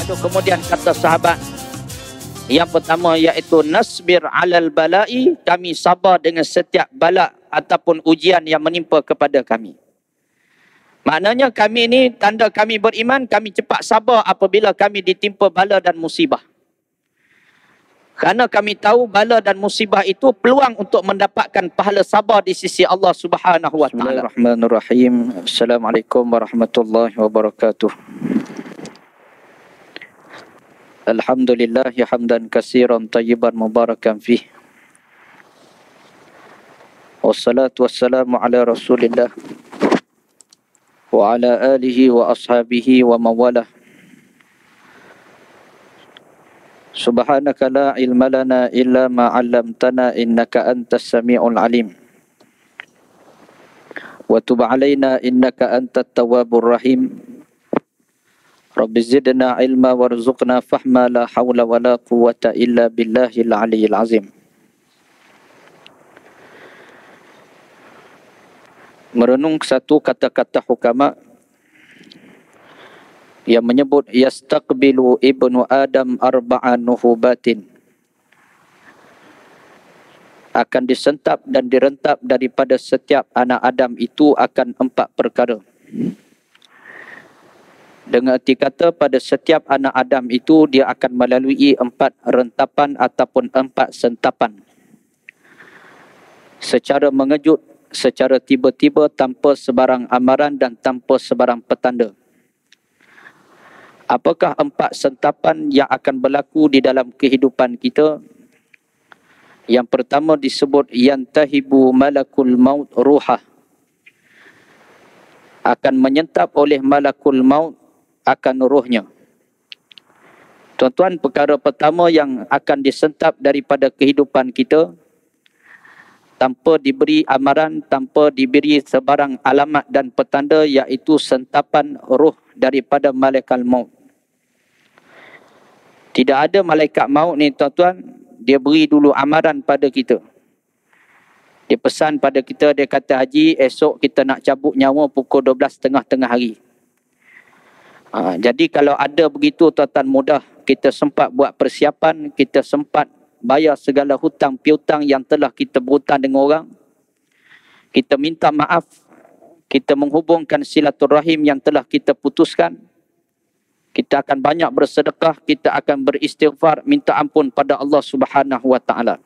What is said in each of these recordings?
Lalu kemudian kata sahabat yang pertama iaitu nasbir alal bala'i, kami sabar dengan setiap bala ataupun ujian yang menimpa kepada kami. Maknanya kami ini tanda kami beriman, kami cepat sabar apabila kami ditimpa bala dan musibah. Kerana kami tahu bala dan musibah itu peluang untuk mendapatkan pahala sabar di sisi Allah Subhanahu wa taala. Bismillahirrahmanirrahim. Assalamualaikum warahmatullahi wabarakatuh. Alhamdulillah hamdan katsiran tayyiban mubarakan fih. Wassalatu wassalamu ala Rasulillah wa ala alihi wa ashabihi wa mawalah. Subhanaka la ilma lana illa ma 'allamtana innaka antas samiul alim. Wa tub 'alaina innaka antat tawwabur rahim. Rabbi zidna ilma warzuqna fahma la hawla wa la quwwata illa billahil aliyyil azim. Merenung satu kata-kata hukama yang menyebut yastaqbilu ibnu Adam arba'a nuhubatin, akan disentap dan direntap daripada setiap anak Adam itu akan 4 perkara. Dengan erti kata pada setiap anak Adam itu dia akan melalui 4 rentapan ataupun 4 sentapan. Secara mengejut, secara tiba-tiba, tanpa sebarang amaran dan tanpa sebarang petanda. Apakah 4 sentapan yang akan berlaku di dalam kehidupan kita? Yang pertama disebut yantahibu malakul maut ruhah. Akan menyentap oleh malakul maut akan ruhnya. Tuan-tuan, perkara pertama yang akan disentap daripada kehidupan kita tanpa diberi amaran, tanpa diberi sebarang alamat dan petanda, iaitu sentapan ruh daripada malaikat maut. Tidak ada malaikat maut ni tuan-tuan, dia beri dulu amaran pada kita. Dia pesan pada kita, dia kata, Haji, esok kita nak cabut nyawa pukul 12 tengah hari. Jadi kalau ada begitu tuan-tuan, mudah kita sempat buat persiapan, kita sempat bayar segala hutang piutang yang telah kita berhutang dengan orang. Kita minta maaf, kita menghubungkan silaturahim yang telah kita putuskan. Kita akan banyak bersedekah, kita akan beristighfar, minta ampun pada Allah Subhanahu wa taala.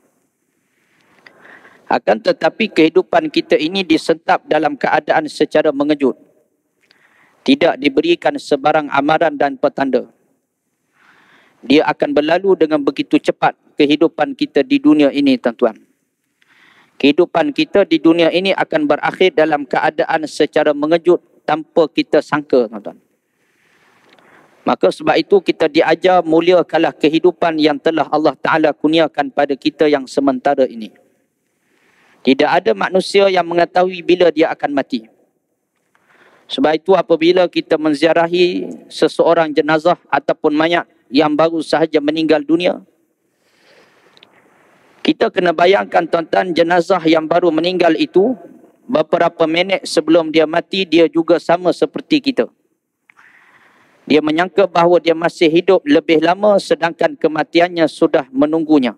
Akan tetapi kehidupan kita ini disentap dalam keadaan secara mengejut. Tidak diberikan sebarang amaran dan petanda. Dia akan berlalu dengan begitu cepat kehidupan kita di dunia ini, tuan-tuan. Kehidupan kita di dunia ini akan berakhir dalam keadaan secara mengejut tanpa kita sangka, tuan-tuan. Maka sebab itu kita diajar muliakanlah kehidupan yang telah Allah Ta'ala kurniakan pada kita yang sementara ini. Tidak ada manusia yang mengetahui bila dia akan mati. Sebab itu apabila kita menziarahi seseorang jenazah ataupun mayat yang baru sahaja meninggal dunia, kita kena bayangkan tuan-tuan, jenazah yang baru meninggal itu beberapa minit sebelum dia mati, dia juga sama seperti kita. Dia menyangka bahawa dia masih hidup lebih lama sedangkan kematiannya sudah menunggunya.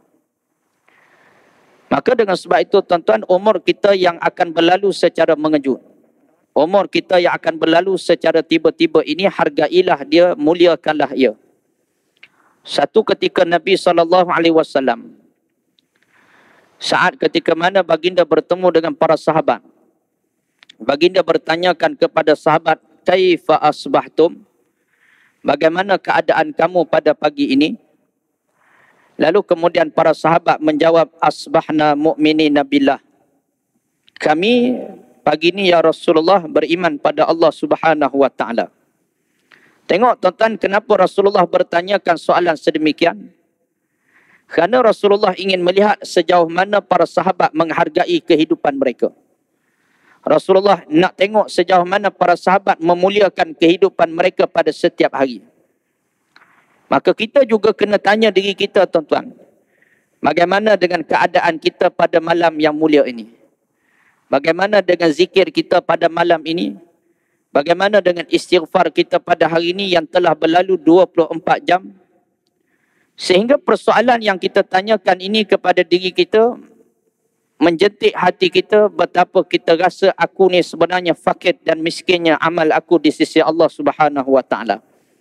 Maka dengan sebab itu tuan-tuan, umur kita yang akan berlalu secara mengejut, umur kita yang akan berlalu secara tiba-tiba ini, hargailah dia, muliakanlah ia. Satu ketika Nabi SAW, saat ketika mana baginda bertemu dengan para sahabat, baginda bertanyakan kepada sahabat, kaifa asbahtum? Bagaimana keadaan kamu pada pagi ini? Lalu kemudian para sahabat menjawab, asbahna mu'minina billah. Kami pagi ini ya Rasulullah beriman pada Allah Subhanahu wa taala. Tengok tuan-tuan, kenapa Rasulullah bertanyakan soalan sedemikian? Kerana Rasulullah ingin melihat sejauh mana para sahabat menghargai kehidupan mereka. Rasulullah nak tengok sejauh mana para sahabat memuliakan kehidupan mereka pada setiap hari. Maka kita juga kena tanya diri kita, tuan-tuan, bagaimana dengan keadaan kita pada malam yang mulia ini? Bagaimana dengan zikir kita pada malam ini? Bagaimana dengan istighfar kita pada hari ini yang telah berlalu 24 jam? Sehingga persoalan yang kita tanyakan ini kepada diri kita menjentik hati kita, betapa kita rasa aku ni sebenarnya fakir dan miskinnya amal aku di sisi Allah Subhanahu wa taala.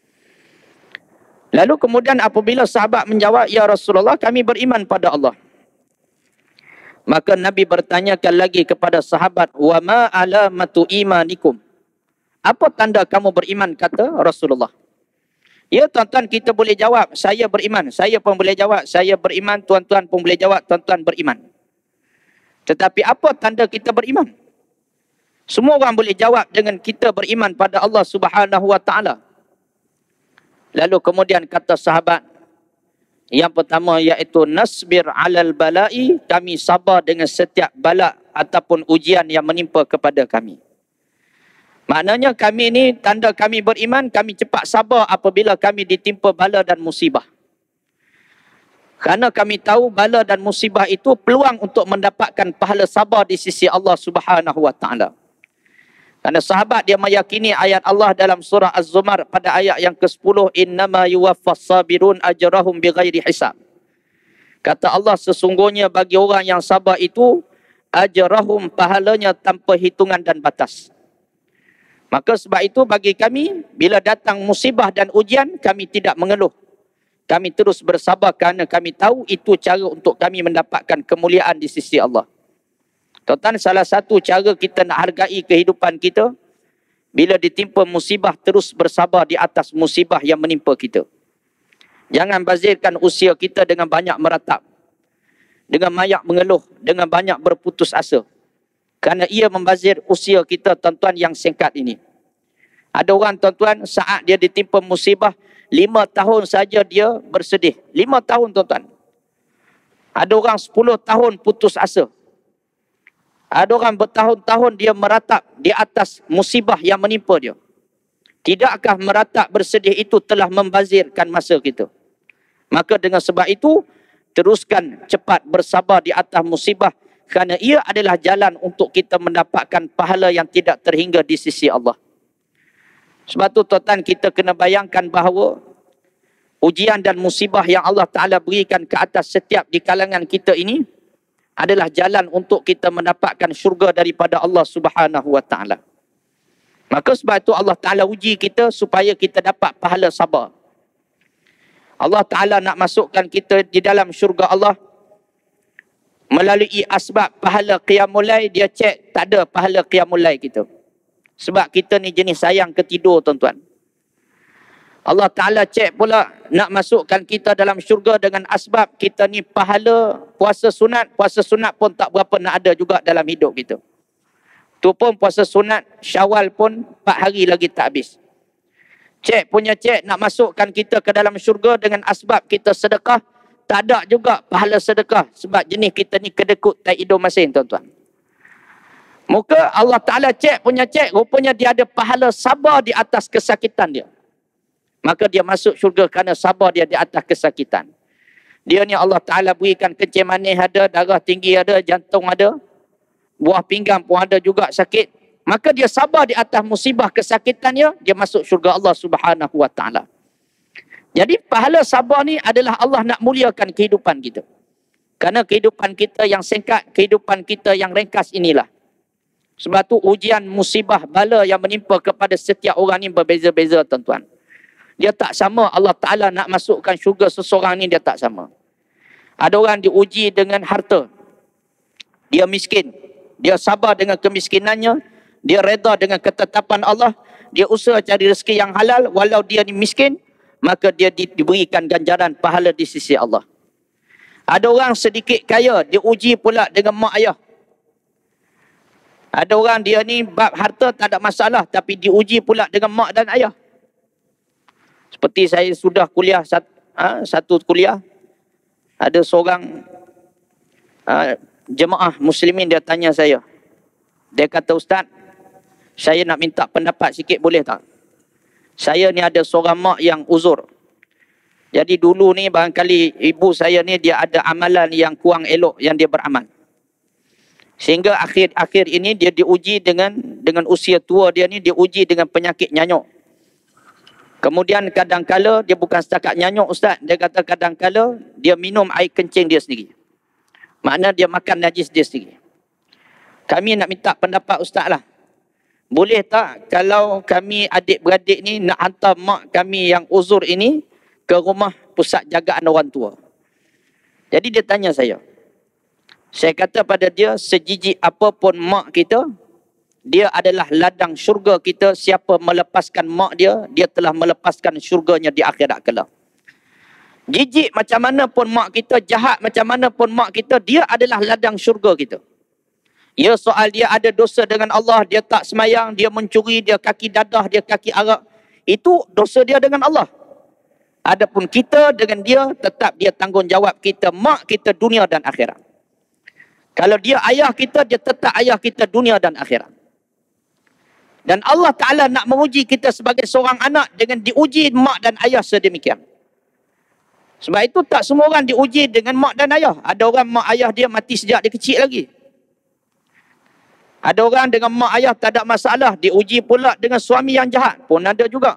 Lalu kemudian apabila sahabat menjawab, ya Rasulullah, kami beriman pada Allah. Maka Nabi bertanyakan lagi kepada sahabat, wa ma alamatu imanikum? Apa tanda kamu beriman, kata Rasulullah. Ya tuan-tuan, kita boleh jawab, saya beriman. Saya pun boleh jawab, saya beriman. Tuan-tuan pun boleh jawab, tuan-tuan beriman. Tetapi apa tanda kita beriman? Semua orang boleh jawab dengan kita beriman pada Allah Subhanahu wa taala. Lalu kemudian kata sahabat, yang pertama iaitu nasbir alal bala'i, kami sabar dengan setiap bala ataupun ujian yang menimpa kepada kami. Maknanya kami ni, tanda kami beriman, kami cepat sabar apabila kami ditimpa bala dan musibah. Kerana kami tahu bala dan musibah itu peluang untuk mendapatkan pahala sabar di sisi Allah Subhanahu wa taala. Kerana sahabat dia meyakini ayat Allah dalam surah Az-Zumar pada ayat yang ke-10, innama yuwaffas sabirun ajrahum bighairi hisab. Kata Allah, sesungguhnya bagi orang yang sabar itu ajrahum, pahalanya tanpa hitungan dan batas. Maka sebab itu bagi kami, bila datang musibah dan ujian, kami tidak mengeluh. Kami terus bersabar kerana kami tahu itu cara untuk kami mendapatkan kemuliaan di sisi Allah. Tuan-tuan, salah satu cara kita nak hargai kehidupan kita, bila ditimpa musibah, terus bersabar di atas musibah yang menimpa kita. Jangan bazirkan usia kita dengan banyak meratap, dengan banyak mengeluh, dengan banyak berputus asa. Kerana ia membazir usia kita, tuan-tuan, yang singkat ini. Ada orang, tuan-tuan, saat dia ditimpa musibah, 5 tahun saja dia bersedih. 5 tahun, tuan-tuan. Ada orang 10 tahun putus asa. Ada orang bertahun-tahun dia meratap di atas musibah yang menimpa dia. Tidakkah meratap bersedih itu telah membazirkan masa kita? Maka dengan sebab itu, teruskan cepat bersabar di atas musibah, kerana ia adalah jalan untuk kita mendapatkan pahala yang tidak terhingga di sisi Allah. Sebab tu tuan-tuan, kita kena bayangkan bahawa ujian dan musibah yang Allah Ta'ala berikan ke atas setiap di kalangan kita ini adalah jalan untuk kita mendapatkan syurga daripada Allah Subhanahu wa taala. Maka sebab itu Allah Ta'ala uji kita supaya kita dapat pahala sabar. Allah Ta'ala nak masukkan kita di dalam syurga Allah melalui asbab pahala qiyamul lail. Dia cek tak ada pahala qiyamul lail kita. Sebab kita ni jenis sayang ketidur, tuan-tuan. Allah Ta'ala cek pula nak masukkan kita dalam syurga dengan asbab kita ni pahala puasa sunat pun tak berapa nak ada juga dalam hidup kita. Tu pun puasa sunat Syawal pun 4 hari lagi tak habis. Cek punya cek nak masukkan kita ke dalam syurga dengan asbab kita sedekah, tak ada juga pahala sedekah sebab jenis kita ni kedekut tak hidung masin, tuan-tuan. Muka Allah Ta'ala cek punya cek, rupanya dia ada pahala sabar di atas kesakitan dia. Maka dia masuk syurga kerana sabar dia di atas kesakitan. Dia ni Allah Ta'ala berikan kencing manis ada, darah tinggi ada, jantung ada, buah pinggang pun ada juga sakit. Maka dia sabar di atas musibah kesakitannya, dia masuk syurga Allah Subhanahu wa taala. Jadi pahala sabar ni adalah Allah nak muliakan kehidupan kita. Kerana kehidupan kita yang singkat, kehidupan kita yang ringkas inilah. Sebab tu ujian, musibah, bala yang menimpa kepada setiap orang ni berbeza-beza, tuan-tuan. Dia tak sama Allah Ta'ala nak masukkan syurga seseorang ni, dia tak sama. Ada orang diuji dengan harta. Dia miskin. Dia sabar dengan kemiskinannya. Dia reda dengan ketetapan Allah. Dia usaha cari rezeki yang halal. Walau dia ni miskin, maka dia diberikan ganjaran pahala di sisi Allah. Ada orang sedikit kaya, dia uji pula dengan mak ayah. Ada orang dia ni bab harta tak ada masalah, tapi diuji pula dengan mak dan ayah. Seperti saya sudah kuliah, satu kuliah, ada seorang jemaah muslimin, dia tanya saya. Dia kata, Ustaz, saya nak minta pendapat sikit boleh tak? Saya ni ada seorang mak yang uzur. Jadi dulu ni barangkali ibu saya ni dia ada amalan yang kurang elok yang dia beramal. Sehingga akhir-akhir ini dia diuji dengan usia tua dia ni, dia uji dengan penyakit nyanyuk. Kemudian kadang-kala dia bukan setakat nyanyuk Ustaz, dia kata kadang-kala dia minum air kencing dia sendiri. Makna dia makan najis dia sendiri. Kami nak minta pendapat Ustaz lah. Boleh tak kalau kami adik-beradik ni nak hantar mak kami yang uzur ini ke rumah pusat jagaan orang tua? Jadi dia tanya saya. Saya kata pada dia, sejijik apapun mak kita, dia adalah ladang syurga kita. Siapa melepaskan mak dia, dia telah melepaskan syurganya di akhirat kelak. Jijik macam mana pun mak kita, jahat macam mana pun mak kita, dia adalah ladang syurga kita. Ya, soal dia ada dosa dengan Allah, dia tak semayang, dia mencuri, dia kaki dadah, dia kaki arak. Itu dosa dia dengan Allah. Adapun kita dengan dia, tetap dia tanggungjawab kita, mak kita dunia dan akhirat. Kalau dia ayah kita, dia tetap ayah kita dunia dan akhirat. Dan Allah Ta'ala nak menguji kita sebagai seorang anak dengan diuji mak dan ayah sedemikian. Sebab itu tak semua orang diuji dengan mak dan ayah. Ada orang mak ayah dia mati sejak dia kecil lagi. Ada orang dengan mak ayah tak ada masalah, diuji pula dengan suami yang jahat. Pun ada juga.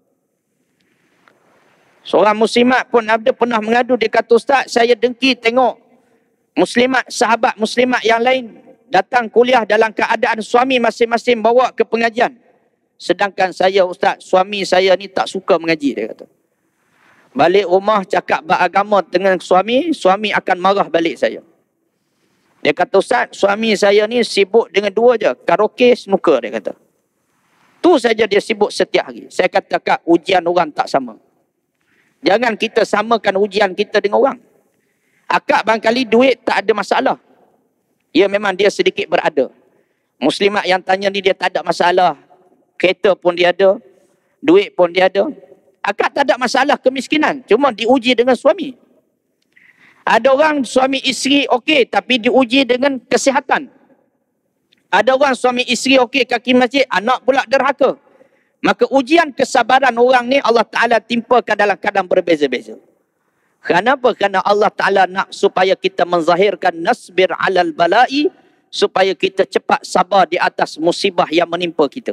Seorang muslimat pun ada pernah mengadu, dia kata, Ustaz, saya dengki tengok muslimat, sahabat muslimat yang lain datang kuliah dalam keadaan suami masing-masing bawa ke pengajian. Sedangkan saya, Ustaz, suami saya ni tak suka mengaji, dia kata. Balik rumah cakap beragama dengan suami, suami akan marah balik saya. Dia kata, Ustaz, suami saya ni sibuk dengan dua je, karaoke, snooker, dia kata. Tu saja dia sibuk setiap hari. Saya kata, Kak, ujian orang tak sama. Jangan kita samakan ujian kita dengan orang. Akak barangkali duit tak ada masalah. Ya, memang dia sedikit berada. Muslimat yang tanya ni dia tak ada masalah. Kereta pun dia ada. Duit pun dia ada. Akak tak ada masalah kemiskinan. Cuma diuji dengan suami. Ada orang suami isteri okey tapi diuji dengan kesihatan. Ada orang suami isteri okey kaki masjid, anak pula derhaka. Maka ujian kesabaran orang ni Allah Ta'ala timpakan dalam keadaan berbeza-beza. Kenapa? Kerana Allah Ta'ala nak supaya kita menzahirkan nasbir alal balai, supaya kita cepat sabar di atas musibah yang menimpa kita.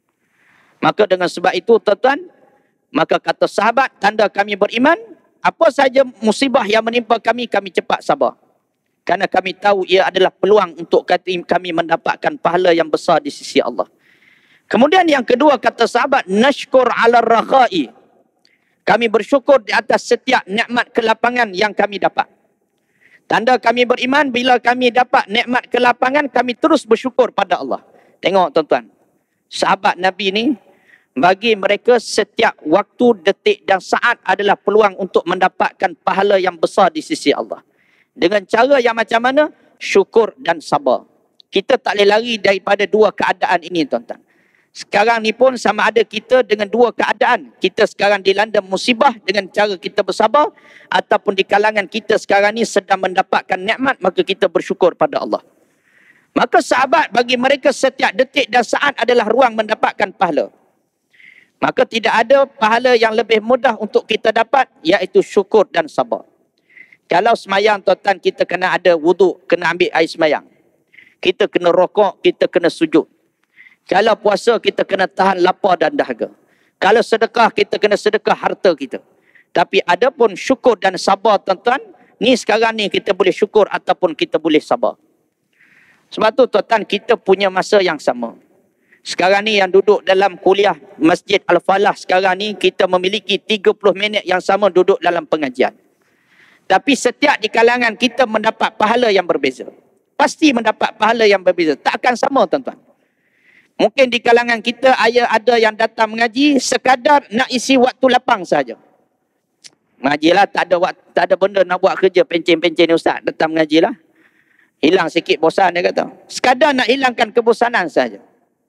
Maka dengan sebab itu tuan-tuan, maka kata sahabat, tanda kami beriman, apa saja musibah yang menimpa kami, kami cepat sabar. Kerana kami tahu ia adalah peluang untuk kami mendapatkan pahala yang besar di sisi Allah. Kemudian yang kedua kata sahabat, nashkur ala rakhai. Kami bersyukur di atas setiap nikmat kelapangan yang kami dapat. Tanda kami beriman, bila kami dapat nikmat kelapangan, kami terus bersyukur pada Allah. Tengok tuan-tuan, sahabat Nabi ni, bagi mereka setiap waktu, detik dan saat adalah peluang untuk mendapatkan pahala yang besar di sisi Allah. Dengan cara yang macam mana? Syukur dan sabar. Kita tak boleh lari daripada dua keadaan ini tuan-tuan. Sekarang ni pun sama ada kita dengan dua keadaan. Kita sekarang dilanda musibah dengan cara kita bersabar, ataupun di kalangan kita sekarang ni sedang mendapatkan nikmat, maka kita bersyukur pada Allah. Maka sahabat, bagi mereka setiap detik dan saat adalah ruang mendapatkan pahala. Maka tidak ada pahala yang lebih mudah untuk kita dapat, iaitu syukur dan sabar. Kalau semayang tuan-tuan, kita kena ada wuduk, kena ambil air semayang. Kita kena rokok, kita kena sujud. Kalau puasa, kita kena tahan lapar dan dahaga. Kalau sedekah, kita kena sedekah harta kita. Tapi ada pun syukur dan sabar tuan-tuan, ni sekarang ni kita boleh syukur ataupun kita boleh sabar. Sebab tu tuan-tuan, kita punya masa yang sama. Sekarang ni yang duduk dalam kuliah Masjid Al-Falah sekarang ni, kita memiliki 30 minit yang sama duduk dalam pengajian. Tapi setiap di kalangan kita mendapat pahala yang berbeza. Pasti mendapat pahala yang berbeza. Tak akan sama tuan-tuan. Mungkin di kalangan kita ada yang datang mengaji sekadar nak isi waktu lapang saja. Mengajilah, tak ada benda nak buat kerja pencen-pencen ni Ustaz. Datang mengajilah. Hilang sikit bosan dia kata. Sekadar nak hilangkan kebosanan saja.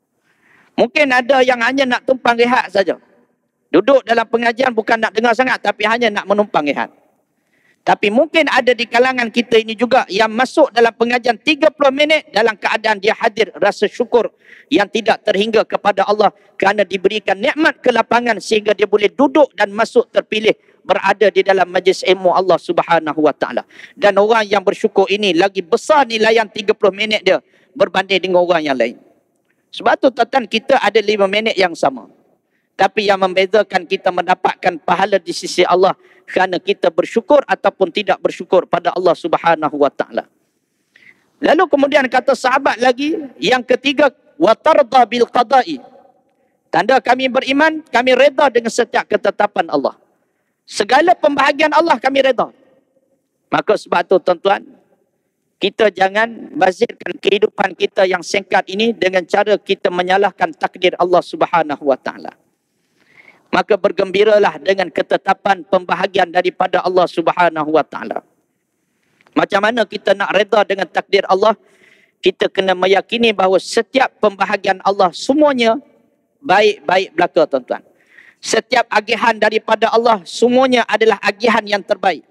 Mungkin ada yang hanya nak tumpang rehat saja. Duduk dalam pengajian bukan nak dengar sangat, tapi hanya nak menumpang rehat. Tapi mungkin ada di kalangan kita ini juga yang masuk dalam pengajian 30 minit dalam keadaan dia hadir rasa syukur yang tidak terhingga kepada Allah kerana diberikan nikmat kelapangan sehingga dia boleh duduk dan masuk terpilih berada di dalam majlis ilmu Allah Subhanahu Wa Taala. Dan orang yang bersyukur ini lagi besar nilaian 30 minit dia berbanding dengan orang yang lain. Sebab tu tuan-tuan, kita ada 5 minit yang sama. Tapi yang membezakan kita mendapatkan pahala di sisi Allah kerana kita bersyukur ataupun tidak bersyukur pada Allah Subhanahu Wa Taala. Lalu kemudian kata sahabat lagi, yang ketiga, wa tarda bil qada'i. Tanda kami beriman, kami reda dengan setiap ketetapan Allah. Segala pembahagian Allah kami reda. Maka sebab tu tuan-tuan, kita jangan bazirkan kehidupan kita yang singkat ini dengan cara kita menyalahkan takdir Allah Subhanahu Wa Taala. Maka bergembiralah dengan ketetapan pembahagian daripada Allah Subhanahu Wa Taala. Macam mana kita nak reda dengan takdir Allah? Kita kena meyakini bahawa setiap pembahagian Allah semuanya baik-baik belaka, tuan-tuan. Setiap agihan daripada Allah semuanya adalah agihan yang terbaik.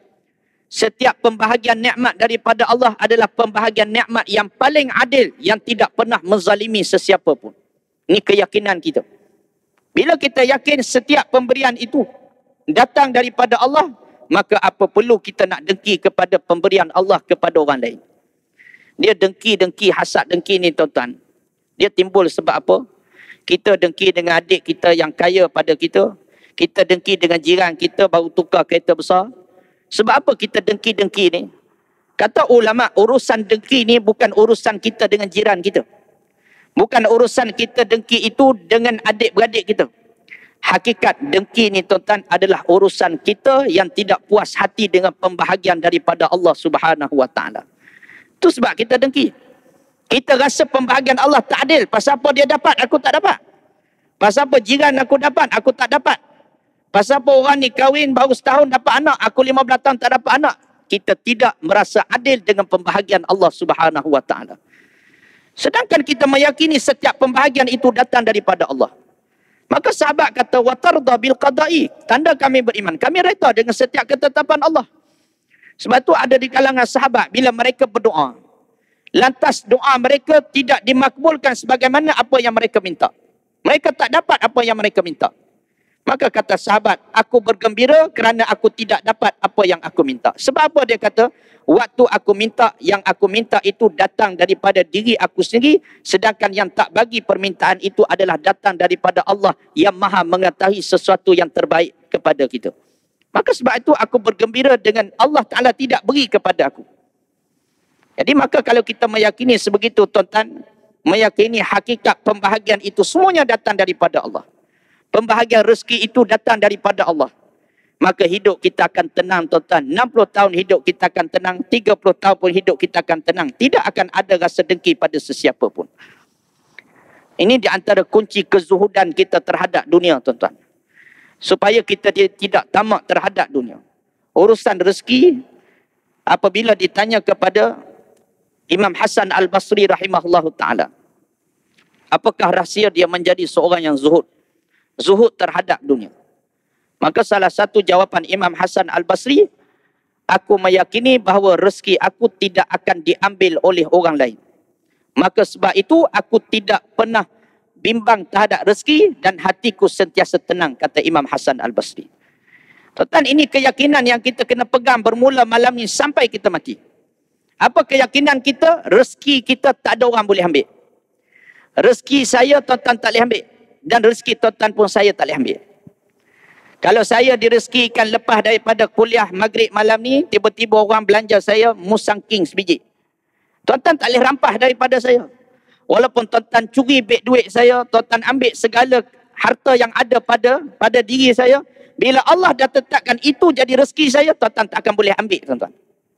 Setiap pembahagian nikmat daripada Allah adalah pembahagian nikmat yang paling adil, yang tidak pernah menzalimi sesiapa pun. Ini keyakinan kita. Bila kita yakin setiap pemberian itu datang daripada Allah, maka apa perlu kita nak dengki kepada pemberian Allah kepada orang lain? Dia dengki, hasad dengki ni tuan-tuan, dia timbul sebab apa? Kita dengki dengan adik kita yang kaya pada kita. Kita dengki dengan jiran kita baru tukar kereta besar. Sebab apa kita dengki-dengki ni? Kata ulama, urusan dengki ni bukan urusan kita dengan jiran kita. Bukan urusan kita dengki itu dengan adik-beradik kita. Hakikat dengki ni tuan-tuan adalah urusan kita yang tidak puas hati dengan pembahagian daripada Allah Subhanahu Wa Taala. Itu sebab kita dengki. Kita rasa pembahagian Allah tak adil. Pasal apa dia dapat, aku tak dapat. Pasal apa jiran aku dapat, aku tak dapat. Pasal apa orang ni kahwin baru setahun dapat anak, aku 15 tahun tak dapat anak. Kita tidak merasa adil dengan pembahagian Allah Subhanahu Wa Taala. Sedangkan kita meyakini setiap pembahagian itu datang daripada Allah. Maka sahabat kata, wa tarda bil qada'i. Tanda kami beriman, kami reda dengan setiap ketetapan Allah. Sebab tu ada di kalangan sahabat, bila mereka berdoa, lantas doa mereka tidak dimakbulkan sebagaimana apa yang mereka minta. Mereka tak dapat apa yang mereka minta. Maka kata sahabat, aku bergembira kerana aku tidak dapat apa yang aku minta. Sebab apa dia kata? Waktu aku minta, yang aku minta itu datang daripada diri aku sendiri, sedangkan yang tak bagi permintaan itu adalah datang daripada Allah yang maha mengetahui sesuatu yang terbaik kepada kita. Maka sebab itu aku bergembira dengan Allah Ta'ala tidak beri kepada aku. Jadi maka kalau kita meyakini sebegitu tuan-tuan, meyakini hakikat pembahagian itu semuanya datang daripada Allah. Pembahagian rezeki itu datang daripada Allah. Maka hidup kita akan tenang tuan-tuan. 60 tahun hidup kita akan tenang. 30 tahun pun hidup kita akan tenang. Tidak akan ada rasa dengki pada sesiapa pun. Ini di antara kunci kezuhudan kita terhadap dunia tuan-tuan. Supaya kita tidak tamak terhadap dunia. Urusan rezeki, apabila ditanya kepada Imam Hasan Al-Basri rahimahullahu ta'ala, apakah rahsia dia menjadi seorang yang zuhud? Zuhud terhadap dunia. Maka salah satu jawapan Imam Hasan Al-Basri, aku meyakini bahawa rezeki aku tidak akan diambil oleh orang lain. Maka sebab itu aku tidak pernah bimbang terhadap rezeki dan hatiku sentiasa tenang, kata Imam Hasan Al-Basri. Tuan-tuan, ini keyakinan yang kita kena pegang bermula malam ni sampai kita mati. Apa keyakinan kita? Rezeki kita tak ada orang boleh ambil. Rezeki saya tuan-tuan tak boleh ambil. Dan rezeki tuan-tuan pun saya tak boleh ambil. Kalau saya direzekikan lepas daripada kuliah maghrib malam ni, tiba-tiba orang belanja saya musang king sebiji. Tuan-tuan tak boleh rampas daripada saya. Walaupun tuan-tuan curi beg duit saya, tuan-tuan ambil segala harta yang ada pada diri saya, bila Allah dah tetapkan itu jadi rezeki saya, tuan-tuan tak akan boleh ambil tuan-tuan.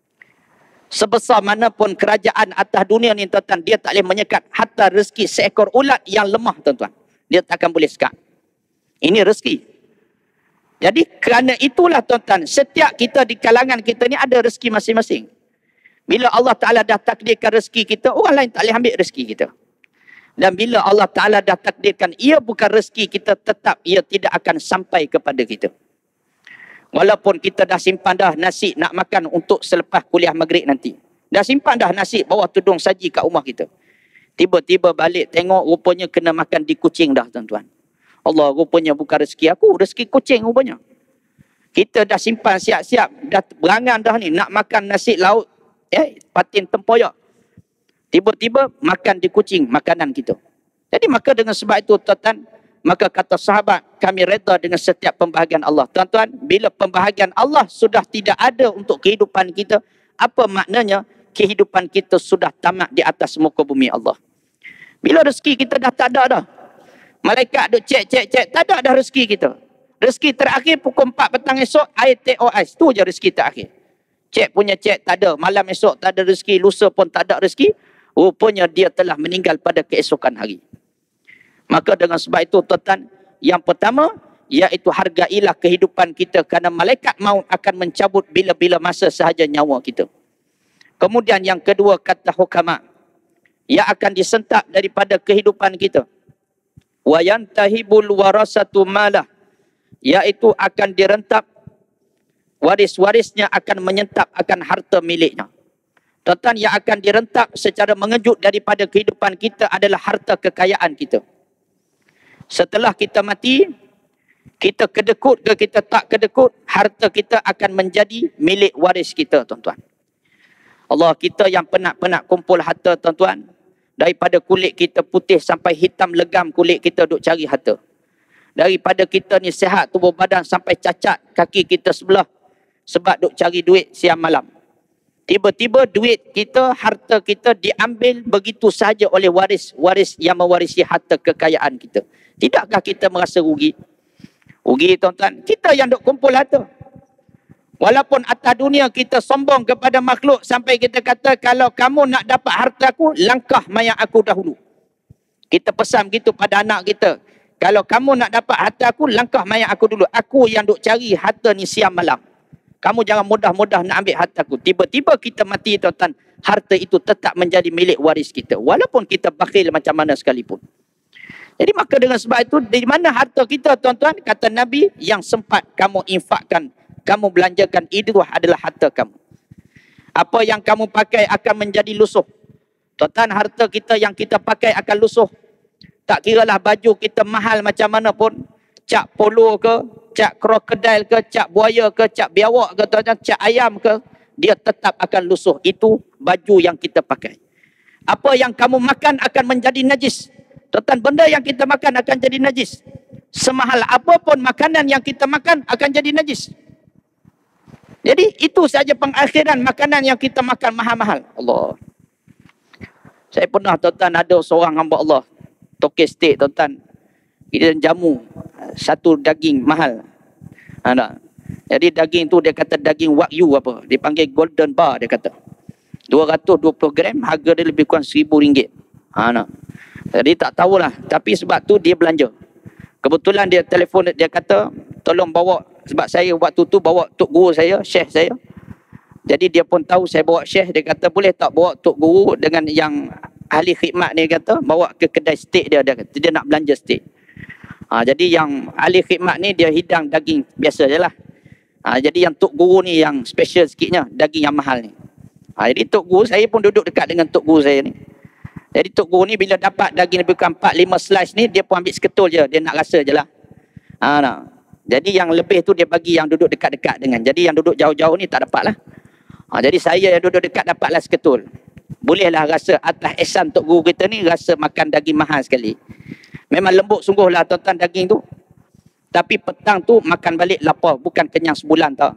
Sebesar mana pun kerajaan atas dunia ni tuan-tuan, dia tak boleh menyekat hatta rezeki seekor ulat yang lemah tuan-tuan. Dia tak akan boleh sekat. Ini rezeki. Jadi kerana itulah tuan-tuan, setiap kita di kalangan kita ni ada rezeki masing-masing. Bila Allah Ta'ala dah takdirkan rezeki kita, orang lain tak boleh ambil rezeki kita. Dan bila Allah Ta'ala dah takdirkan ia bukan rezeki kita, tetap ia tidak akan sampai kepada kita. Walaupun kita dah simpan dah nasi nak makan untuk selepas kuliah maghrib nanti. Dah simpan dah nasi bawah tudung saji kat rumah kita. Tiba-tiba balik tengok rupanya kena makan di kucing dah tuan-tuan. Allah, rupanya bukan rezeki aku, rezeki kucing rupanya. Kita dah simpan siap-siap, dah berangan dah ni nak makan nasi laut, patin tempoyak. Tiba-tiba makan di kucing makanan kita. Jadi maka dengan sebab itu tuan-tuan, maka kata sahabat, kami reda dengan setiap pembahagian Allah. Tuan-tuan, bila pembahagian Allah sudah tidak ada untuk kehidupan kita, apa maknanya kehidupan kita sudah tamat di atas muka bumi Allah? Bila rezeki kita dah tak ada dah. Malaikat duk cek, tak ada dah rezeki kita. Rezeki terakhir pukul 4 petang esok, air teh ais. Tu je rezeki terakhir. Cek punya cek tak ada. Malam esok tak ada rezeki, lusa pun tak ada rezeki. Rupanya dia telah meninggal pada keesokan hari. Maka dengan sebab itu tuan-tuan, yang pertama iaitu hargailah kehidupan kita kerana malaikat maut akan mencabut bila-bila masa sahaja nyawa kita. Kemudian yang kedua kata hukama, ia akan disentak daripada kehidupan kita. Wa yantahibul warasatu malah, iaitu akan direntap, waris-warisnya akan menyentap akan harta miliknya. Tuan-tuan, yang akan direntap secara mengejut daripada kehidupan kita adalah harta kekayaan kita. Setelah kita mati, kita kedekut ke kita tak kedekut, harta kita akan menjadi milik waris kita, tuan-tuan. Allah, kita yang penat-penat kumpul harta, tuan-tuan, daripada kulit kita putih sampai hitam legam kulit kita duk cari harta. Daripada kita ni sihat tubuh badan sampai cacat kaki kita sebelah sebab duk cari duit siang malam. Tiba-tiba duit kita, harta kita diambil begitu sahaja oleh waris yang mewarisi harta kekayaan kita. Tidakkah kita merasa rugi? Rugi, tuan-tuan. Kita yang duk kumpul harta. Walaupun atas dunia kita sombong kepada makhluk sampai kita kata, kalau kamu nak dapat harta aku, langkah mayat aku dahulu. Kita pesan begitu pada anak kita. Kalau kamu nak dapat harta aku, langkah mayat aku dulu. Aku yang duk cari harta ni siang malam. Kamu jangan mudah-mudah nak ambil hartaku. Tiba-tiba kita mati, tuan-tuan, harta itu tetap menjadi milik waris kita. Walaupun kita bakhil macam mana sekalipun. Jadi maka dengan sebab itu, di mana harta kita, tuan-tuan? Kata Nabi, yang sempat kamu infakkan, kamu belanjakan, itu adalah harta kamu. Apa yang kamu pakai akan menjadi lusuh. Tuan-tuan, harta kita yang kita pakai akan lusuh. Tak kiralah baju kita mahal macam mana pun. Cap polo ke, cap krokodil ke, cap buaya ke, cap biawak ke, cap ayam ke, dia tetap akan lusuh. Itu baju yang kita pakai. Apa yang kamu makan akan menjadi najis. Tuan-tuan, benda yang kita makan akan jadi najis. Semahal apapun makanan yang kita makan akan jadi najis. Jadi itu saja pengakhiran makanan yang kita makan mahal-mahal. Allah. Saya pernah, tuan-tuan, ada seorang hamba Allah, Tokyo State, tuan-tuan, dia jamu satu daging mahal. Jadi daging tu dia kata daging wagyu apa? Dia panggil golden bar, dia kata. 220 gram, harga dia lebih kurang RM1,000. Jadi tak tahulah. Tapi sebab tu dia belanja. Kebetulan dia telefon, dia kata, tolong bawa, sebab saya waktu tu bawa tok guru saya, syekh saya. Jadi dia pun tahu saya bawa syekh, dia kata boleh tak bawa tok guru dengan yang ahli khidmat ni, kata bawa ke kedai steak dia kata dia nak belanja steak. Jadi yang ahli khidmat ni dia hidang daging biasa je lah. Jadi yang tok guru ni yang special sikitnya, daging yang mahal ni. Jadi tok guru, saya pun duduk dekat dengan tok guru saya ni. Jadi tok guru ni bila dapat daging lebih kurang 4-5 slice ni, dia pun ambil seketul je, dia nak rasa je lah. Jadi yang lebih tu dia bagi yang duduk dekat-dekat dengan. Jadi yang duduk jauh-jauh ni tak dapat lah. Jadi saya yang duduk dekat dapatlah seketul. Bolehlah rasa atas ihsan tok guru kita ni, rasa makan daging mahal sekali. Memang lembut sungguh lah, tuan-tuan, daging tu. Tapi petang tu makan balik lapar, bukan kenyang sebulan tau.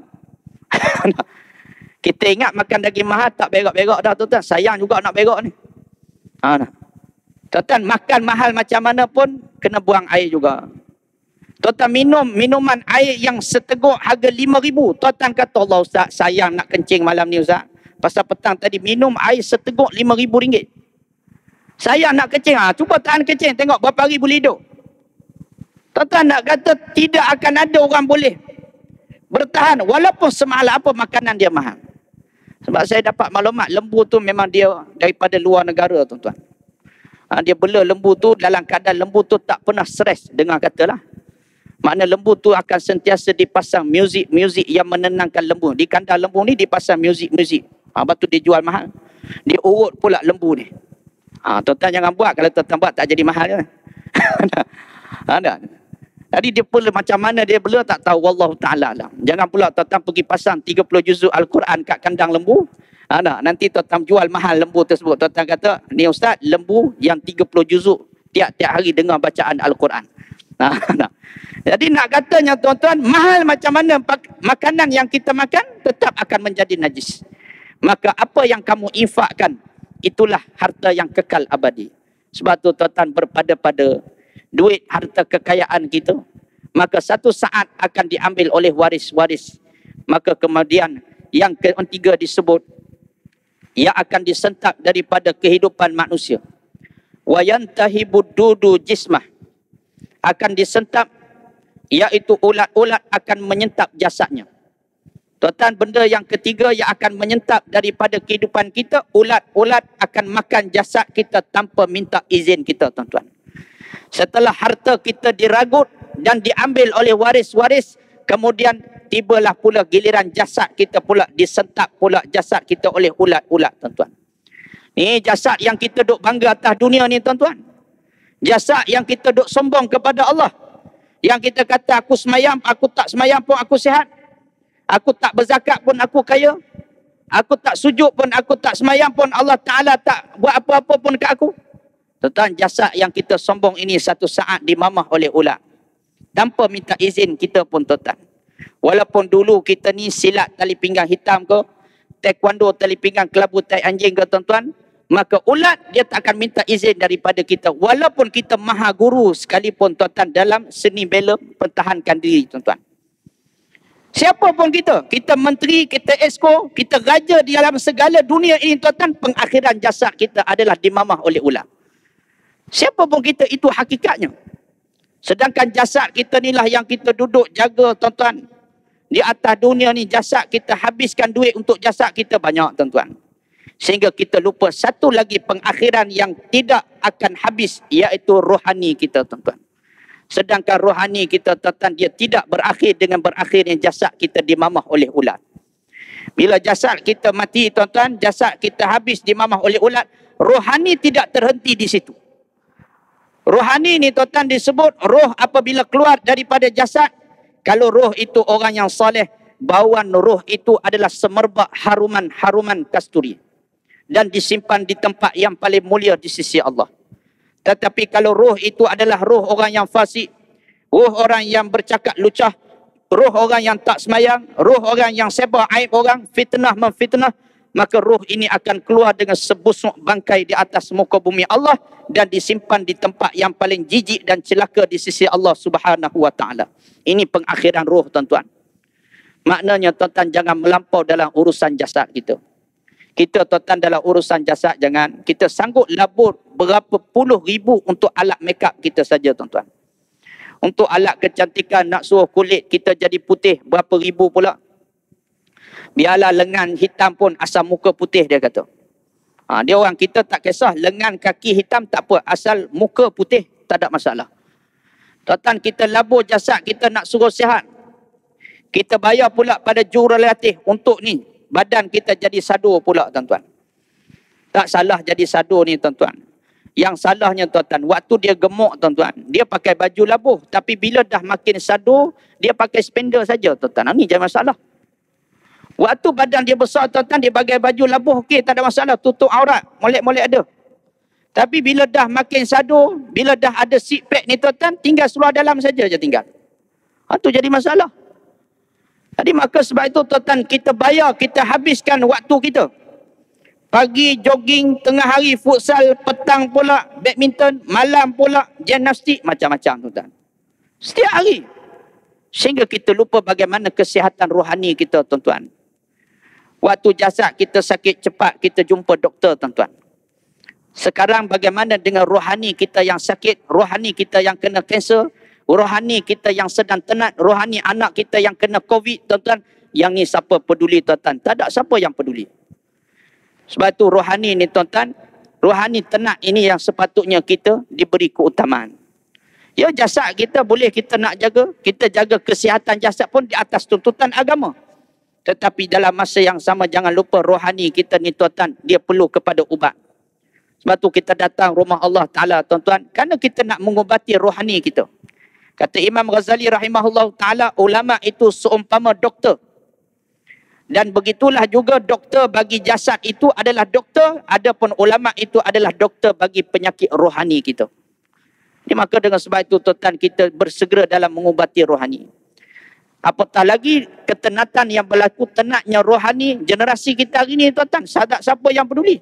Kita ingat makan daging mahal tak berak-berak dah, tuan-tuan. Sayang juga nak berak ni. Tuan-tuan, makan mahal macam mana pun kena buang air juga. Tuan-tuan, minuman air yang seteguk harga RM5,000. Tuan-tuan kata, Allah Ustaz, sayang nak kencing malam ni Ustaz. Pasal petang tadi minum air seteguk RM5,000. Sayang nak kencing. Cuba tahan kencing, tengok berapa hari boleh hidup. Tuan-tuan nak kata tidak akan ada orang boleh bertahan walaupun semahal apa makanan dia mahal. Sebab saya dapat maklumat, lembu tu memang dia daripada luar negara, tuan-tuan. Dia bela lembu tu dalam keadaan lembu tu tak pernah stres, dengar katalah. Makna lembu tu akan sentiasa dipasang muzik yang menenangkan lembu. Di kandang lembu ni dipasang muzik. Lepas tu dia jual mahal. Dia urut pula lembu ni. Tuan-tuan jangan buat. Kalau tuan-tuan buat tak jadi mahal kan? Ada. Jadi dia pula macam mana dia bela tak tahu. Wallahu ta'ala alam. Jangan pula tuan-tuan pergi pasang 30 juzuk Al-Quran kat kandang lembu. Nanti tuan-tuan jual mahal lembu tersebut. Tuan-tuan kata, ni ustaz, lembu yang 30 juzuk tiap-tiap hari dengar bacaan Al-Quran. Jadi nak katanya tuan-tuan, mahal macam mana makanan yang kita makan tetap akan menjadi najis. Maka apa yang kamu infakkan, itulah harta yang kekal abadi. Sebab tu tuan-tuan berpada-pada duit harta kekayaan kita, maka satu saat akan diambil oleh waris-waris. Maka kemudian yang ketiga disebut, ia akan disentap daripada kehidupan manusia. Wa yantahibud dudu jismah, akan disentap, iaitu ulat-ulat akan menyentap jasadnya. Tuan-tuan, benda yang ketiga yang akan menyentap daripada kehidupan kita, ulat-ulat akan makan jasad kita tanpa minta izin kita, tuan-tuan. Setelah harta kita diragut dan diambil oleh waris-waris, kemudian tibalah pula giliran jasad kita pula disentap pula jasad kita oleh ulat-ulat, tuan-tuan. Ni jasad yang kita duk bangga atas dunia ni, tuan-tuan. Jasad yang kita duk sombong kepada Allah. Yang kita kata aku semayang, aku tak semayang pun aku sihat. Aku tak berzakat pun aku kaya. Aku tak sujud pun aku tak semayang pun Allah Ta'ala tak buat apa-apa pun ke aku. Tuan-tuan, jasad yang kita sombong ini satu saat dimamah oleh ulat. Tanpa minta izin kita pun, tuan-tuan. Walaupun dulu kita ni silat tali pinggang hitam ke, taekwondo tali pinggang kelabu tai anjing ke, tuan-tuan, maka ulat dia tak akan minta izin daripada kita. Walaupun kita maha guru sekalipun, tuan-tuan, dalam seni bela pertahankan diri, tuan-tuan. Siapa pun kita menteri, kita esko, kita raja di dalam segala dunia ini, tuan-tuan, pengakhiran jasad kita adalah dimamah oleh ulat. Siapa pun kita, itu hakikatnya. Sedangkan jasad kita inilah yang kita duduk jaga, tuan-tuan. Di atas dunia ni jasad kita, habiskan duit untuk jasad kita banyak, tuan-tuan. Sehingga kita lupa satu lagi pengakhiran yang tidak akan habis, iaitu rohani kita, tuan-tuan. Sedangkan rohani kita, tuan-tuan, dia tidak berakhir dengan berakhirnya jasad kita dimamah oleh ulat. Bila jasad kita mati, tuan-tuan, jasad kita habis dimamah oleh ulat, rohani tidak terhenti di situ. Rohani ni, tuan-tuan, disebut roh apabila keluar daripada jasad. Kalau roh itu orang yang soleh, bauan roh itu adalah semerbak haruman kasturi. Dan disimpan di tempat yang paling mulia di sisi Allah. Tetapi kalau roh itu adalah roh orang yang fasik, roh orang yang bercakap lucah, roh orang yang tak semayang, roh orang yang sebar aib orang, fitnah memfitnah, maka roh ini akan keluar dengan sebusuk bangkai di atas muka bumi Allah dan disimpan di tempat yang paling jijik dan celaka di sisi Allah Subhanahu wa taala. Ini pengakhiran roh, tuan-tuan. Maknanya, tuan-tuan, jangan melampau dalam urusan jasad kita. Kita, tuan-tuan, dalam urusan jasad jangan. Kita sanggup labur berapa puluh ribu untuk alat make up kita saja, tuan-tuan. Untuk alat kecantikan, nak suruh kulit kita jadi putih, berapa ribu pula. Biarlah lengan hitam pun asal muka putih, dia kata. Dia orang, kita tak kisah lengan kaki hitam tak apa, asal muka putih tak ada masalah. Tuan-tuan, kita labur jasad kita nak suruh sihat. Kita bayar pula pada jurulatih untuk ni. Badan kita jadi sadur pula, tuan-tuan. Tak salah jadi sadur ni, tuan-tuan. Yang salahnya, tuan-tuan, waktu dia gemuk, tuan-tuan, dia pakai baju labuh. Tapi bila dah makin sadur, dia pakai spender saja, tuan-tuan. Ini jangan masalah. Waktu badan dia besar, tuan-tuan, dia pakai baju labuh, okey, tak ada masalah. Tutup aurat, molek-molek ada. Tapi bila dah makin sadur, bila dah ada six pack ni, tuan-tuan, tinggal seluar dalam saja je tinggal. Itu jadi masalah. Jadi maka sebab itu, tuan-tuan, kita bayar, kita habiskan waktu kita. Pagi jogging, tengah hari futsal, petang pula badminton, malam pula gimnastik, macam-macam, tuan-tuan. Setiap hari. Sehingga kita lupa bagaimana kesihatan rohani kita, tuan-tuan. Waktu jasad kita sakit, cepat kita jumpa doktor, tuan-tuan. Sekarang bagaimana dengan rohani kita yang sakit, rohani kita yang kena kanser, rohani kita yang sedang tenat, rohani anak kita yang kena COVID, tuan-tuan. Yang ni siapa peduli, tuan-tuan? Tak ada siapa yang peduli. Sebab tu rohani ni, tuan-tuan, rohani tenat ini yang sepatutnya kita diberi keutamaan. Ya, jasad kita boleh kita nak jaga, kita jaga kesihatan jasad pun di atas tuntutan agama. Tetapi dalam masa yang sama jangan lupa rohani kita ni tuan-tuan, dia perlu kepada ubat. Sebab tu kita datang rumah Allah Ta'ala tuan-tuan, kerana kita nak mengubati rohani kita. Kata Imam Ghazali rahimahullah Ta'ala, ulama itu seumpama doktor. Dan begitulah juga doktor bagi jasad itu adalah doktor, adapun ulama itu adalah doktor bagi penyakit rohani kita. Jadi maka dengan sebab itu tuan-tuan, kita bersegera dalam mengubati rohani. Apatah lagi ketenatan yang berlaku, tenatnya rohani generasi kita hari ini tuan-tuan, tak siapa yang peduli.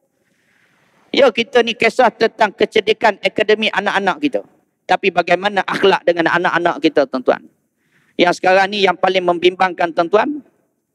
Ya, kita ni kisah tentang kecerdikan akademik anak-anak kita. Tapi bagaimana akhlak dengan anak-anak kita tuan-tuan. Yang sekarang ni yang paling membimbangkan tuan-tuan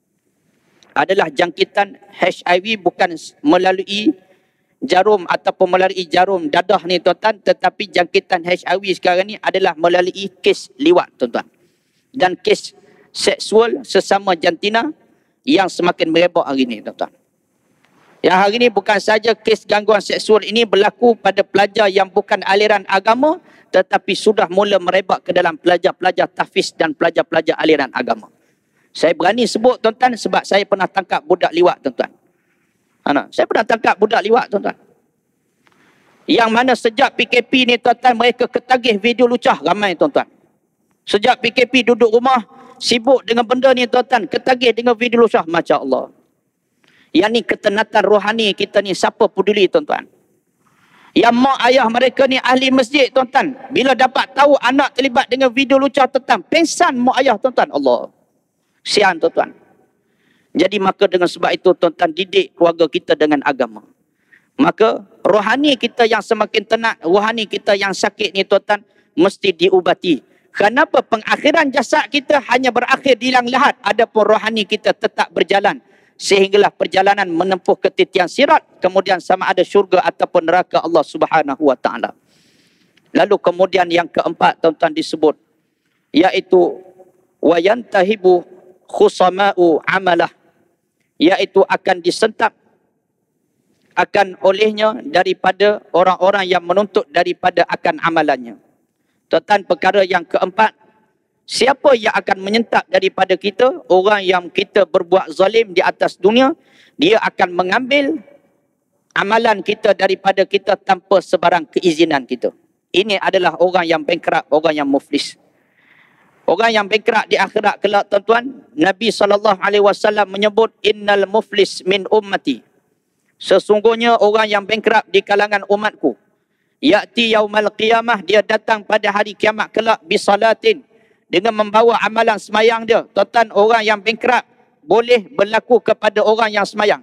adalah jangkitan HIV bukan melalui jarum ataupun melalui jarum dadah ni tuan-tuan, tetapi jangkitan HIV sekarang ni adalah melalui kes liwat tuan-tuan. Dan kes seksual sesama jantina yang semakin merebak hari ini tuan-tuan. Yang hari ini bukan saja kes gangguan seksual ini berlaku pada pelajar yang bukan aliran agama, tetapi sudah mula merebak ke dalam pelajar-pelajar tahfiz dan pelajar-pelajar aliran agama. Saya berani sebut tuan-tuan sebab saya pernah tangkap budak liwat tuan-tuan. Saya pernah tangkap budak liwat tuan-tuan. Yang mana sejak PKP ni tuan-tuan, mereka ketagih video lucah ramai tuan-tuan. Sejak PKP duduk rumah, sibuk dengan benda ni tuan-tuan, ketagih dengan video lucah, Masya Allah. Yang ni ketenatan rohani kita ni, siapa peduli tuan-tuan. Yang mak ayah mereka ni ahli masjid tuan-tuan, bila dapat tahu anak terlibat dengan video lucah tuan-tuan, pengsan mak ayah tuan-tuan. Allah, sian tuan-tuan. Jadi maka dengan sebab itu tuan-tuan, didik keluarga kita dengan agama. Maka rohani kita yang semakin tenat, rohani kita yang sakit ni tuan-tuan, mesti diubati. Kenapa pengakhiran jasad kita hanya berakhir di liang lahat, adapun rohani kita tetap berjalan. Sehinggalah perjalanan menempuh ke titian sirat, kemudian sama ada syurga ataupun neraka Allah Subhanahu wa Ta'ala. Lalu kemudian yang keempat tuan-tuan disebut, iaitu wayantahibu khusama'u amalah, iaitu akan disentap akan olehnya daripada orang-orang yang menuntut daripada akan amalannya. Tuan-tuan, perkara yang keempat, siapa yang akan menyentap daripada kita, orang yang kita berbuat zalim di atas dunia, dia akan mengambil amalan kita daripada kita tanpa sebarang keizinan kita. Ini adalah orang yang bankrupt, orang yang muflis. Orang yang bankrupt di akhirat kelak tuan-tuan, Nabi SAW menyebut, innal muflis min ummati. Sesungguhnya orang yang bankrupt di kalangan umatku, ya'ti yaumal qiyamah, dia datang pada hari kiamat kelak bisalatin, dengan membawa amalan semayang dia. Tuan-tuan, orang yang bankrupt boleh berlaku kepada orang yang semayang.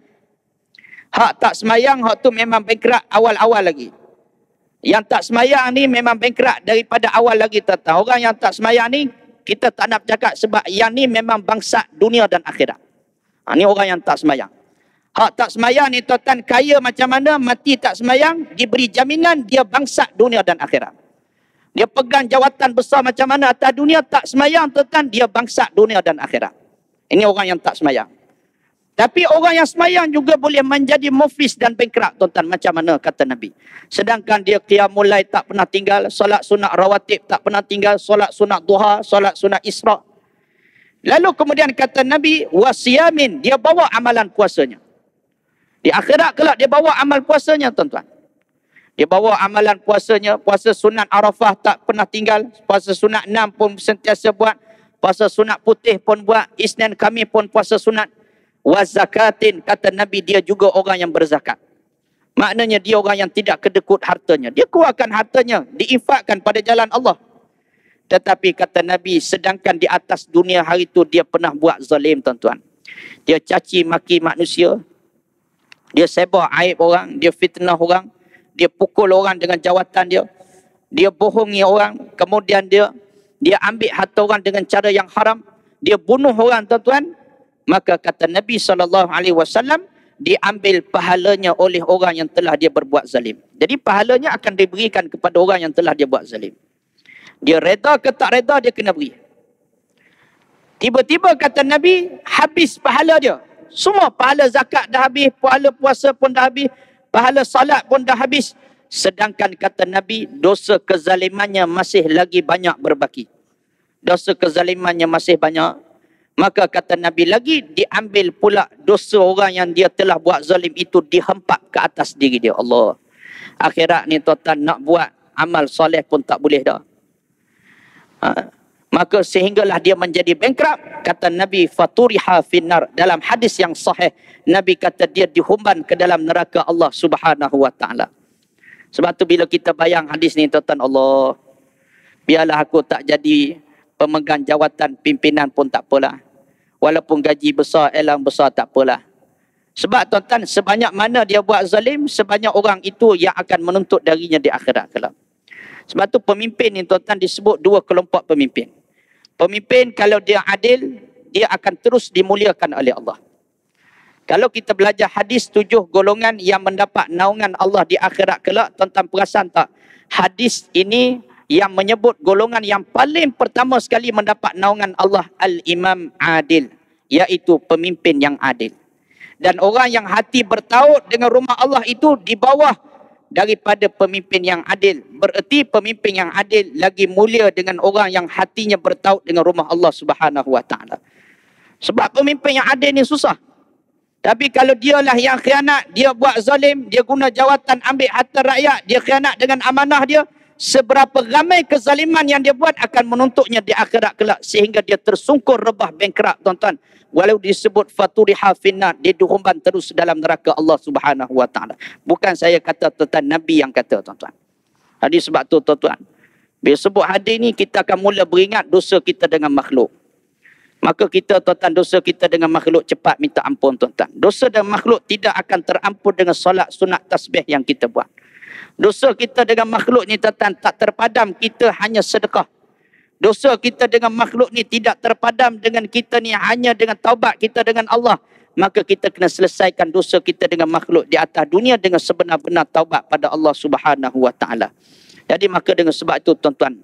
Hak tak semayang, hak tu memang bankrupt awal-awal lagi. Yang tak semayang ni memang bankrupt daripada awal lagi tuan-tuan. Orang yang tak semayang ni, kita tak nak bercakap sebab yang ni memang bangsa dunia dan akhirat. Ni orang yang tak semayang. Hak tak semayang ni tuan-tuan, kaya macam mana, mati tak semayang, diberi jaminan dia bangsa dunia dan akhirat. Dia pegang jawatan besar macam mana atas dunia, tak semayang tuan-tuan, dia bangsa dunia dan akhirat. Ini orang yang tak semayang. Tapi orang yang semayang juga boleh menjadi muflis dan bankrupt tuan-tuan, macam mana kata Nabi. Sedangkan dia qiyamul lail tak pernah tinggal, solat sunat rawatib tak pernah tinggal, solat sunat duha, solat sunat isra'. Lalu kemudian kata Nabi, wasiyamin, dia bawa amalan puasanya. Di akhirat kelak dia bawa amal puasanya tuan-tuan. Dia bawa amalan puasanya, puasa sunat Arafah tak pernah tinggal, puasa sunat 6 pun sentiasa buat, puasa sunat putih pun buat, Isnin Khamis pun puasa sunat. Wa zakatin, kata Nabi, dia juga orang yang berzakat. Maknanya dia orang yang tidak kedekut hartanya. Dia keluarkan hartanya, diinfakkan pada jalan Allah. Tetapi kata Nabi, sedangkan di atas dunia hari itu dia pernah buat zalim tuan-tuan. Dia caci maki manusia, dia sebar aib orang, dia fitnah orang, dia pukul orang dengan jawatan dia, dia bohongi orang, kemudian dia ambil harta orang dengan cara yang haram, dia bunuh orang tuan-tuan. Maka kata Nabi SAW, diambil pahalanya oleh orang yang telah dia berbuat zalim. Jadi pahalanya akan diberikan kepada orang yang telah dia buat zalim. Dia reda ke tak reda, dia kena beri. Tiba-tiba kata Nabi, habis pahala dia. Semua pahala zakat dah habis, pahala puasa pun dah habis, pahala salat pun dah habis. Sedangkan kata Nabi, dosa kezalimannya masih lagi banyak berbaki. Dosa kezalimannya masih banyak. Maka kata Nabi lagi, diambil pula dosa orang yang dia telah buat zalim itu, dihempap ke atas diri dia. Allah. Akhirat ni tuan-tuan, nak buat amal soleh pun tak boleh dah. Maka sehinggalah dia menjadi bankrupt. Kata Nabi, faturiha finnar. Dalam hadis yang sahih, Nabi kata dia dihumban ke dalam neraka Allah Subhanahu wa ta'ala. Sebab tu bila kita bayang hadis ni tuan-tuan, Allah, biarlah aku tak jadi pemegang jawatan pimpinan pun tak apalah. Walaupun gaji besar, elang besar, tak apalah. Sebab tuan-tuan, sebanyak mana dia buat zalim, sebanyak orang itu yang akan menuntut darinya di akhirat kelak. Sebab tu pemimpin ni tuan-tuan disebut dua kelompok pemimpin. Pemimpin kalau dia adil, dia akan terus dimuliakan oleh Allah. Kalau kita belajar hadis 7 golongan yang mendapat naungan Allah di akhirat kelak, tuan-tuan perasan tak? Hadis ini yang menyebut golongan yang paling pertama sekali mendapat naungan Allah, Al-Imam Adil, iaitu pemimpin yang adil. Dan orang yang hati bertaut dengan rumah Allah itu di bawah daripada pemimpin yang adil. Bererti pemimpin yang adil lagi mulia dengan orang yang hatinya bertaut dengan rumah Allah Subhanahu wa ta'ala. Sebab pemimpin yang adil ni susah. Tapi kalau dialah yang khianat, dia buat zalim, dia guna jawatan ambil harta rakyat, dia khianat dengan amanah dia, seberapa ramai kezaliman yang dia buat akan menuntutnya di akhirat kelak sehingga dia tersungkur rebah bankrupt tuan-tuan. Walau disebut faturiha finnar, dia dihumban terus dalam neraka Allah Subhanahu wa ta'ala. Bukan saya kata tuan-tuan, Nabi yang kata tuan-tuan. Jadi sebab tu tuan-tuan, bila sebut hadis ni kita akan mula beringat dosa kita dengan makhluk. Maka kita tuan-tuan, dosa kita dengan makhluk cepat minta ampun tuan-tuan. Dosa dengan makhluk tidak akan terampun dengan solat sunat tasbih yang kita buat. Dosa kita dengan makhluk ni tuan-tuan tak terpadam, kita hanya sedekah. Dosa kita dengan makhluk ni tidak terpadam dengan kita ni hanya dengan taubat kita dengan Allah. Maka kita kena selesaikan dosa kita dengan makhluk di atas dunia dengan sebenar-benar taubat pada Allah Subhanahu wa ta'ala. Jadi maka dengan sebab itu tuan-tuan,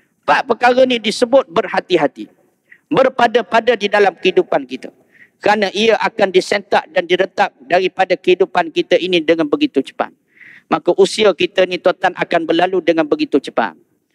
4 perkara ni disebut berhati-hati, berpada-pada di dalam kehidupan kita. Kerana ia akan disentak dan diretap daripada kehidupan kita ini dengan begitu cepat. Maka usia kita ni tuan-tuan akan berlalu dengan begitu cepat.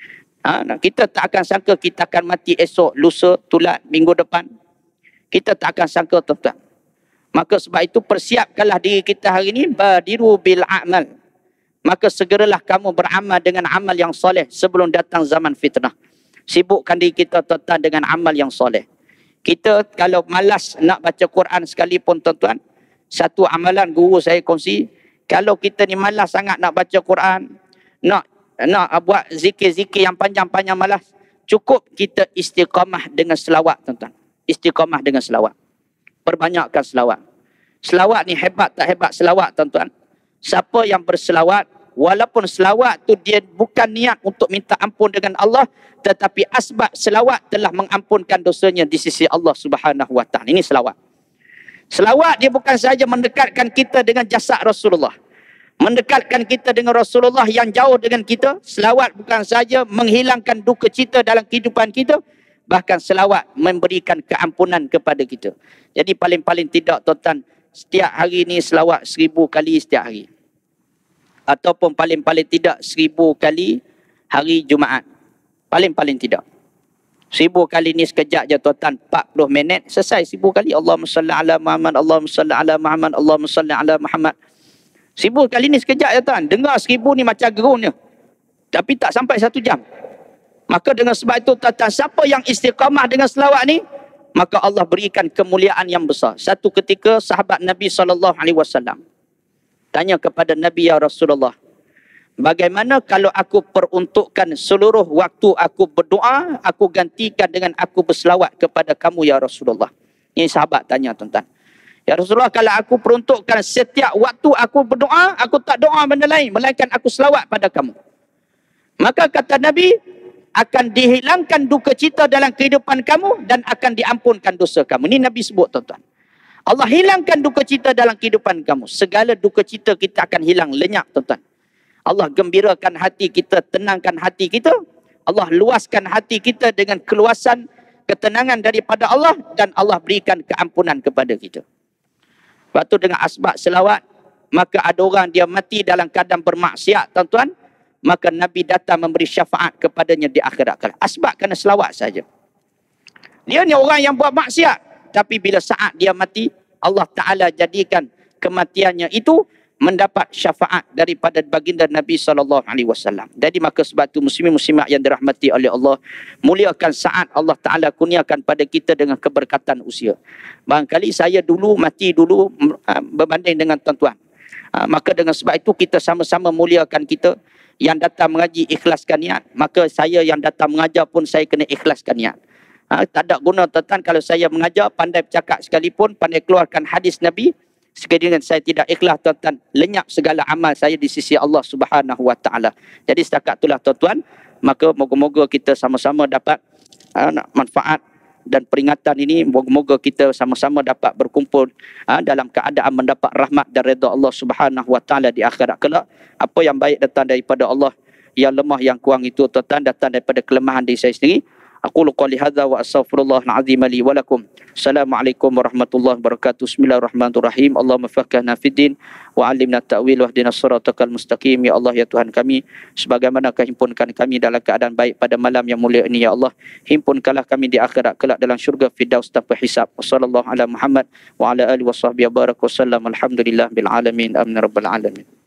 Kita tak akan sangka kita akan mati esok, lusa, tulat, minggu depan. Kita tak akan sangka tuan-tuan. Maka sebab itu persiapkanlah diri kita hari ini, badiru bil a'mal. Maka segeralah kamu beramal dengan amal yang soleh sebelum datang zaman fitnah. Sibukkan diri kita tuan-tuan dengan amal yang soleh. Kita kalau malas nak baca Quran sekalipun tuan-tuan, satu amalan guru saya kongsi, kalau kita ni malas sangat nak baca Quran, nak buat zikir-zikir yang panjang-panjang malas, cukup kita istiqamah dengan selawat tuan-tuan. Istiqamah dengan selawat. Perbanyakkan selawat. Selawat ni hebat tak hebat selawat tuan-tuan? Siapa yang berselawat, walaupun selawat tu dia bukan niat untuk minta ampun dengan Allah, tetapi asbab selawat telah mengampunkan dosanya di sisi Allah Subhanahu wa ta'ala. Ini selawat. Selawat dia bukan sahaja mendekatkan kita dengan jasad Rasulullah, mendekatkan kita dengan Rasulullah yang jauh dengan kita. Selawat bukan sahaja menghilangkan duka cita dalam kehidupan kita, bahkan selawat memberikan keampunan kepada kita. Jadi paling-paling tidak tuan-tuan, setiap hari ni selawat 1000 kali setiap hari. Ataupun paling-paling tidak 1000 kali hari Jumaat. Paling-paling tidak. 1000 kali ni sekejap je tuan-tuan, 40 minit selesai 1000 kali. Allahumma salli ala Muhammad, Allahumma salli ala Muhammad, Allahumma salli ala Muhammad. 1000 kali ni sekejap je tuan. Dengar 1000 ni macam gerunnya. Tapi tak sampai 1 jam. Maka dengan sebab itu tuan-tuan, siapa yang istiqamah dengan selawat ni, maka Allah berikan kemuliaan yang besar. Satu ketika sahabat Nabi SAW tanya kepada Nabi, ya Rasulullah, bagaimana kalau aku peruntukkan seluruh waktu aku berdoa, aku gantikan dengan aku berselawat kepada kamu ya Rasulullah. Ini sahabat tanya tuan-tuan. Ya Rasulullah, kalau aku peruntukkan setiap waktu aku berdoa, aku tak doa benda lain, melainkan aku selawat pada kamu. Maka kata Nabi, akan dihilangkan duka cita dalam kehidupan kamu dan akan diampunkan dosa kamu. Ini Nabi sebut tuan-tuan. Allah hilangkan duka cita dalam kehidupan kamu. Segala duka cita kita akan hilang lenyap tuan-tuan. Allah gembirakan hati kita, tenangkan hati kita. Allah luaskan hati kita dengan keluasan, ketenangan daripada Allah, dan Allah berikan keampunan kepada kita. Lepas tu dengan asbab selawat, maka ada orang dia mati dalam keadaan bermaksiat, tuan-tuan, maka Nabi datang memberi syafaat kepadanya di akhirat kelak. Asbab kerana selawat saja. Dia ni orang yang buat maksiat, tapi bila saat dia mati, Allah Ta'ala jadikan kematiannya itu mendapat syafaat daripada baginda Nabi SAW. Jadi maka sebab itu muslimin-muslimat yang dirahmati oleh Allah, muliakan saat Allah Ta'ala kurniakan pada kita dengan keberkatan usia. Barangkali saya dulu mati dulu berbanding dengan tuan-tuan. Maka dengan sebab itu kita sama-sama muliakan kita. Yang datang mengaji ikhlaskan niat, maka saya yang datang mengajar pun saya kena ikhlaskan niat. Tak ada guna tuan-tuan kalau saya mengajar, pandai bercakap sekalipun, pandai keluarkan hadis Nabi, sekiranya saya tidak ikhlas, tuan-tuan, lenyap segala amal saya di sisi Allah Subhanahu Wa Taala. Jadi setakat itulah tuan-tuan, maka moga-moga kita sama-sama dapat manfaat dan peringatan ini, moga-moga kita sama-sama dapat berkumpul dalam keadaan mendapat rahmat dan redha Allah Subhanahu Wa Taala di akhirat kelak. Apa yang baik datang daripada Allah, yang lemah yang kurang itu tuan-tuan datang daripada kelemahan diri saya sendiri. Aqulu qouli hadza wa astaghfirullahal azim li wa lakum. Assalamualaikum warahmatullahi wabarakatuh. Bismillahirrahmanirrahim. Allahumma faqihna fid din wa 'allimna ta'wil wahdinas siratal mustaqim. Ya Allah, ya Tuhan kami, sebagaimana Kau himpunkan kami dalam keadaan baik pada malam yang mulia ini, ya Allah, himpunkanlah kami di akhirat kelak dalam syurga firdaus tanpa hisab. Wassallallahu ala Muhammad wa ala alihi wasahbihi wa baraka wasallam. Alhamdulillah bil alamin. Amin rabbal alamin.